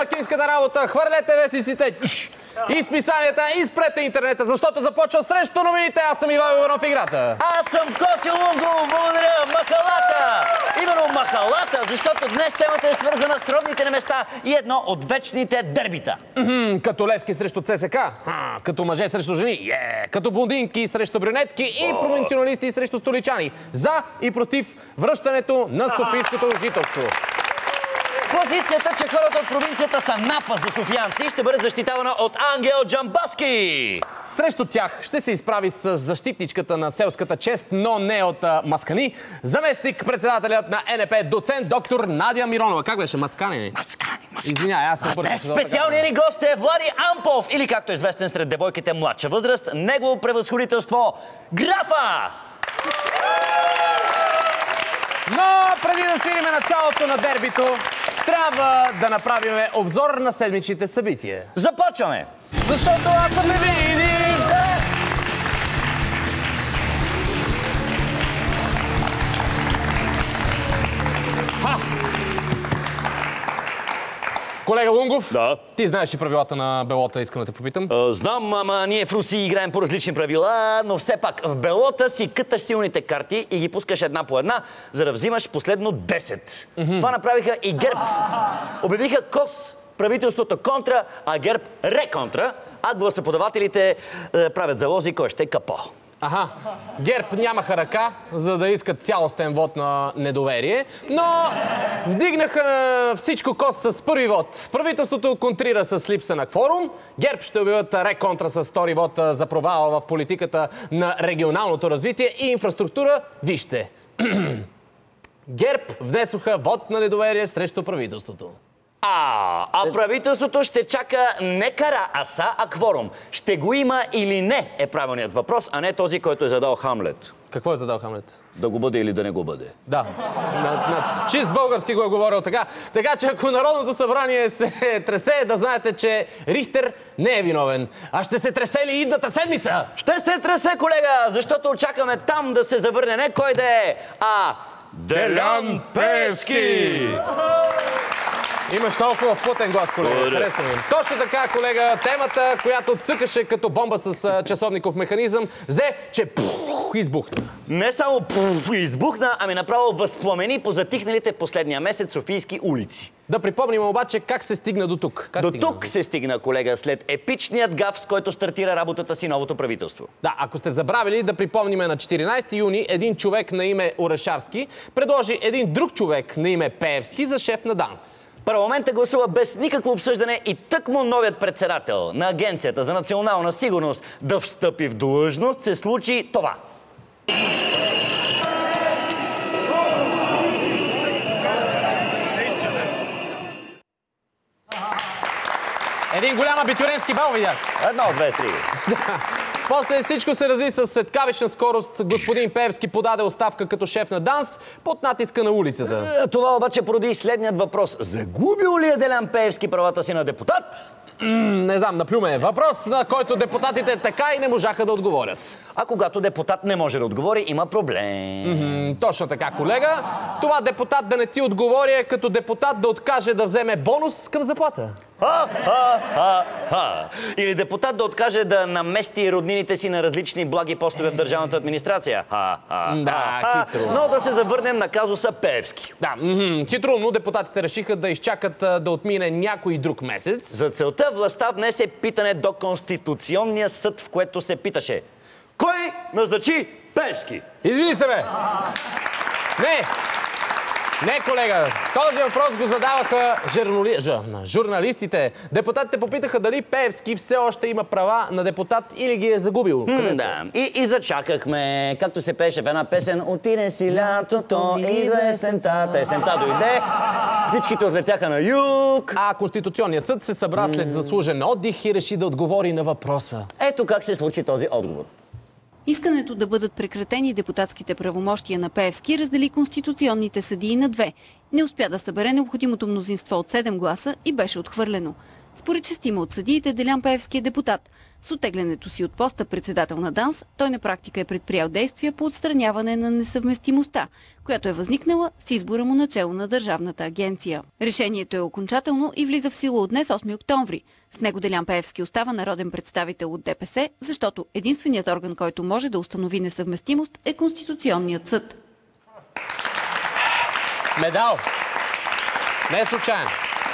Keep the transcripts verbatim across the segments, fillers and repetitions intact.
домакинската работа. Хвърлете вестниците и списанията, и спрете интернета, защото започва срещу новините. Аз съм Ивайло Иванов в играта. Аз съм Коси Лунгов, благодаря, махалата! Именно махалата, защото днес темата е свързана с родните места и едно от вечните дербита. Mm-hmm, като Левски срещу ЦСК, а, като мъже срещу жени, yeah. като блондинки срещу брюнетки и провинционалисти срещу столичани. За и против връщането на софийското жителство. Позицията, че хората от провинцията са напас за софиянци, ще бъде защитавана от Ангел Джамбаски. Срещу тях ще се изправи с защитничката на селската чест, но не от а, Маскани, заместник председателят на Е Ен Пе, доцент доктор Надя Миронова. Как беше? Маскани? Маскани, Маскани. Извинявай, аз съм първо. Специалният ни гост е Влади Ампов, или както е известен сред девойките младша възраст, негово превъзходителство Графа. Но преди да свириме началото на дербито, трябва да направим обзор на седмичните събития. Започваме! Защото аз съм невидим! Ха! Колега Лунгов, да. Ти знаеш и правилата на белота, искам да те попитам. А, знам, ама ние в Руси играем по различни правила, но все пак в белота си къташ силните карти и ги пускаш една по една, за да взимаш последно десет. Mm-hmm. Това направиха и ГЕРБ. Обявиха КОС, правителството контра, а ГЕРБ реконтра, а гласоподавателите е, правят залози кой ще е капо. Аха, ГЕРБ нямаха ръка, за да искат цялостен вод на недоверие, но вдигнаха всичко КОС с първи вод. Правителството контрира с липса на кворум, ГЕРБ ще обявят реконтра с втори вод за провал в политиката на регионалното развитие и инфраструктура. Вижте, ГЕРБ внесоха вод на недоверие срещу правителството. А, а правителството ще чака не кара аса, а кворум. Ще го има или не е правилният въпрос, а не този, който е задал Хамлет. Какво е задал Хамлет? Да го бъде или да не го бъде. Да, на, на чист български го е говорил така. Така че ако Народното събрание се тресе, да знаете, че Рихтер не е виновен. А ще се тресе ли идната седмица? Ще се тресе, колега, защото очакваме там да се завърне не кой да е, а Делян Пеевски! Имаш толкова плътен глас, колега. Хареса ми. Точно така, колега, темата, която цъкаше като бомба с а, часовников механизъм, взе, че пух, избухна. Не само пух, избухна, ами направо възпламени по затихналите последния месец софийски улици. Да припомним обаче как се стигна до тук. Как до стигна? тук се стигна, колега, след епичният гаф, с който стартира работата си новото правителство. Да, ако сте забравили, да припомним, на четиринайсети юни един човек на име Орешарски предложи един друг човек на име Пеевски за шеф на ДАНС. Парламентът гласува без никакво обсъждане и тъкмо новият председател на Агенцията за национална сигурност да встъпи в длъжност, се случи това. Един голям абитуренски бал видях. Едно, две, три. После всичко се разви със светкавична скорост. Господин Пеевски подаде оставка като шеф на ДАНС под натиска на улицата. Това обаче породи следният въпрос. Загубил ли е Делян Пеевски правата си на депутат? Не знам, наплюме. Въпрос, на който депутатите така и не можаха да отговорят. А когато депутат не може да отговори, има проблем. М-м, точно така, колега. Това депутат да не ти отговори е като депутат да откаже да вземе бонус към заплата. Ха-ха-ха-ха! Или депутат да откаже да намести роднините си на различни благи постове в държавната администрация. Ха-ха-ха! Да, хитро. Но да се завърнем на казуса Пеевски. Да, м-м, хитро, но депутатите решиха да изчакат да отмине някой друг месец. За целта властта внесе питане до Конституционния съд, в което се питаше: кой назначи Пеевски? Извини се, бе! Не! Не, колега. Този въпрос го задаваха журнали... Ж... журналистите. Депутатите попитаха дали Пеевски все още има права на депутат или ги е загубил. М, да. И, и зачакахме, както се пеше в една песен: отиде си лятото, идва есента. Та есента дойде, всичките отлетяха на юг. А Конституционният съд се събра след заслужен отдих и реши да отговори на въпроса. Ето как се случи този отговор. Искането да бъдат прекратени депутатските правомощия на Пеевски раздели конституционните съдии на две. Не успя да събере необходимото мнозинство от седем гласа и беше отхвърлено. Според шестима от съдиите, Делян Пеевски е депутат. С оттеглянето си от поста председател на ДАНС, той на практика е предприял действия по отстраняване на несъвместимостта, която е възникнала с избора му начело на Държавната агенция. Решението е окончателно и влиза в сила от днес, осми октомври. С него Делян Пеевски остава народен представител от ДПС, защото единственият орган, който може да установи несъвместимост, е Конституционният съд. Медал! Не е случайно.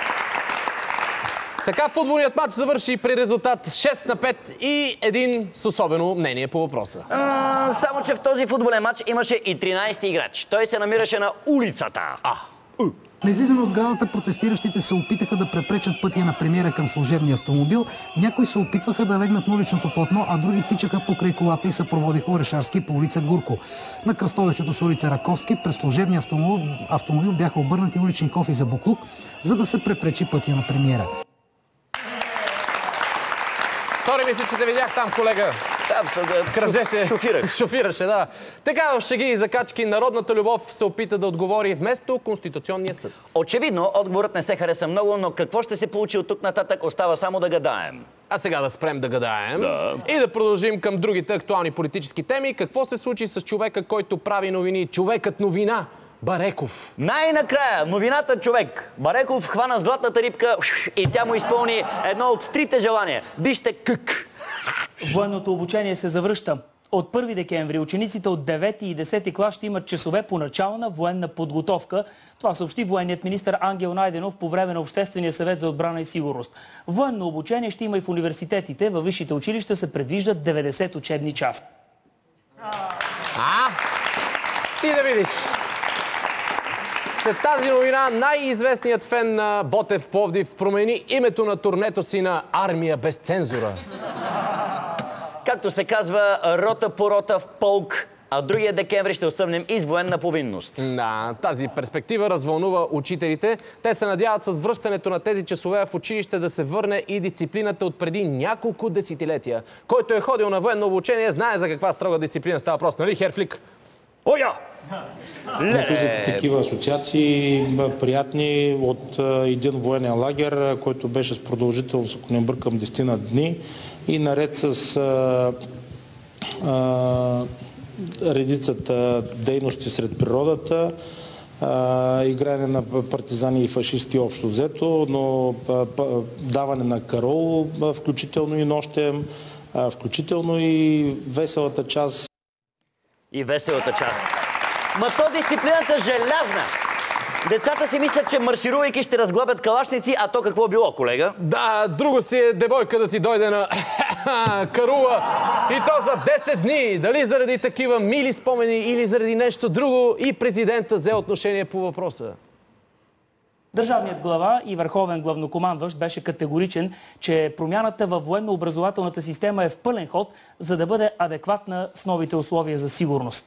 Така футболният матч завърши при резултат шест на пет и един с особено мнение по въпроса. А, само, че в този футболен матч имаше и тринайсети играч. Той се намираше на улицата. А. На излизане от сградата протестиращите се опитаха да препречат пътя на премиера към служебния автомобил. Някои се опитваха да легнат на уличното платно, а други тичаха покрай колата и съпроводиха Орешарски по улица Гурко. На кръстовището с улица Раковски през служебния автомобил, автомобил бяха обърнати улични кофи за буклук, за да се препречи пътя на премиера. Стори ми се, че те видях там, колега. Там се да Кръжеше. Шофираш. Шофираше, да. Така в шеги и закачки народната любов се опита да отговори вместо Конституционния съд. Очевидно, отговорът не се хареса много, но какво ще се получи от тук нататък, остава само да гадаем. А сега да спрем да гадаем Да. и да продължим към другите актуални политически теми. Какво се случи с човека, който прави новини? Човекът новина. Бареков. Най-накрая, новината човек. Бареков хвана златната рибка и тя му изпълни едно от трите желания. Вижте кък. Военното обучение се завръща. От първи декември учениците от девети и десети клас ще имат часове по начална военна подготовка. Това съобщи военният министър Ангел Найденов по време на Обществения съвет за отбрана и сигурност. Военно обучение ще има и в университетите. Във висшите училища се предвиждат деветдесет учебни часа. А? Ти да видиш. След тази новина най-известният фен на Ботев Пловдив промени името на турнето си на Армия без цензура. Както се казва, рота по рота в полк, а другия декември ще осъмнем и с военна повинност. Да, тази перспектива развълнува учителите. Те се надяват с връщането на тези часове в училище да се върне и дисциплината от преди няколко десетилетия. Който е ходил на военно обучение, знае за каква строга дисциплина става въпрос, нали, Херфлик? Оя! Влизат такива асоциации приятни от един военен лагер, който беше с продължителност, ако не бъркам, десетина дни и наред с а, а, редицата дейности сред природата, а, игране на партизани и фашисти общо взето, но а, даване на караул, включително и нощем, а, включително и веселата част. И веселата част. Ма то дисциплината желязна. Децата си мислят, че марширувайки ще разглабят калашници, а то какво било, колега? Да, друго си е девойка да ти дойде на карула и то за десет дни. Дали заради такива мили спомени или заради нещо друго, и президента взе отношение по въпроса. Държавният глава и върховен главнокомандващ беше категоричен, че промяната във военно-образователната система е в пълен ход, за да бъде адекватна с новите условия за сигурност.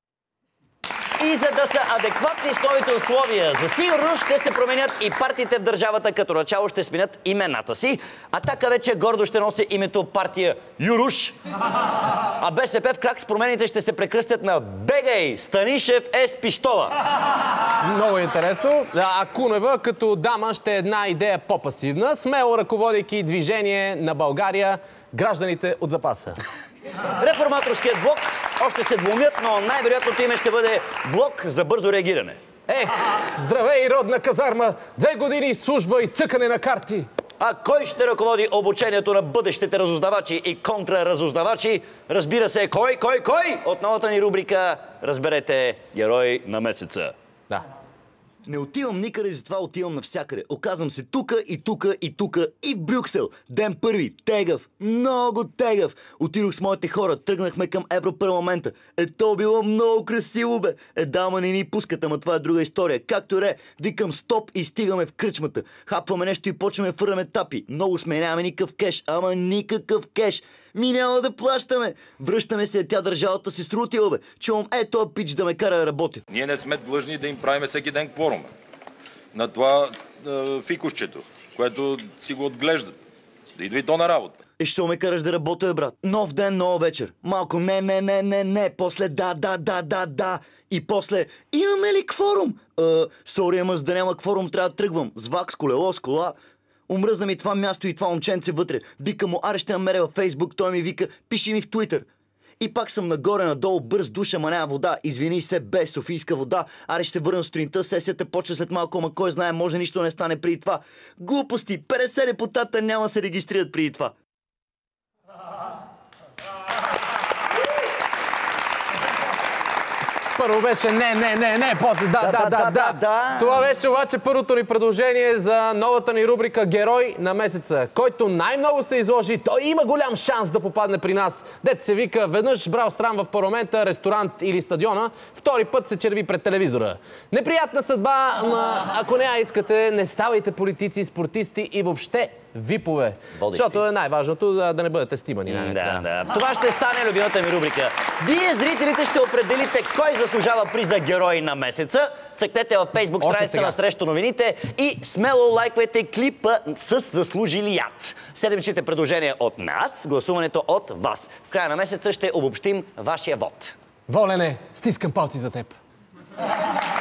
И за да са адекватни с новите условия за сигурност, ще се променят и партиите в държавата, като начало ще сменят имената си. Атака вече гордо ще носи името партия Юруш. А БСП в крак с промените ще се прекръстят на Бегай Станишев Ес Пищова. Много интересно. А Кунева като дама ще е една идея по-пасивна, смело ръководейки движение на България, гражданите от запаса. Реформаторският блок още се двумят, но най-вероятното име ще бъде Блок за бързо реагиране. Ех, здравей, родна казарма! Две години служба и цъкане на карти! А кой ще ръководи обучението на бъдещите разузнавачи и контраразузнавачи? Разбира се, кой, кой, кой? От новата ни рубрика разберете герой на месеца. Да. Не отивам никъде, затова отивам навсякъде. Оказвам се тука и тука и тука и в Брюксел. Ден първи. Тегав. Много тегав. Отидох с моите хора. Тръгнахме към Европарламента. Е, то било много красиво, бе. Е, да, ма не ни пускат, ама това е друга история. Както е, викам стоп и стигаме в кръчмата. Хапваме нещо и почваме фърляме тапи. Много сме, нямаме никакъв кеш. Ама никакъв кеш. Ми няма да плащаме. Връщаме се, тя държавата си струтила, бе. Чувам, е, този пич да ме кара да работя. Ние не сме длъжни да им правим всеки ден кворума на това е, фикусчето, което си го отглеждат. Да идва и то на работа. И ще ме караш да работя, брат. Нов ден, нова вечер. Малко не, не, не, не, не. После да, да, да, да, да. И после имаме ли кворум? Е, сори, ама за да няма кворум трябва да тръгвам. С вакс, колело, с кола. Омръзна ми това място и това момченце вътре. Вика му, аре ще намеря във Фейсбук, той ми вика, пиши ми в Твитър. И пак съм нагоре-надолу, бърз душа, ма няма вода. Извини се, без Софийска вода. Аре ще върна сутринта, сесията почва след малко, ама кой знае, може нищо не стане преди това. Глупости, петдесет депутата няма се регистрират преди това. Първо беше не, не, не, не, после да, да, да, да, да, да. Това беше обаче първото ни предложение за новата ни рубрика Герой на месеца. Който най-много се изложи, той има голям шанс да попадне при нас. Дето се вика, веднъж брал срам в парламента, ресторант или стадиона, втори път се черви пред телевизора. Неприятна съдба, но ако не я искате, не ставайте политици, спортисти и въобще випове. Водещи. Защото е най-важното да, да не бъдете стимани. Да, да. Това ще стане любимата ми рубрика. Вие, зрителите, ще определите кой заслужава приза Герой на месеца. Цъкнете във Фейсбук страницата на Срещу новините и смело лайквайте клипа с заслужили яд. Седмичните предложения от нас, гласуването от вас. В края на месеца ще обобщим вашия вод. Волене, стискам палци за теб.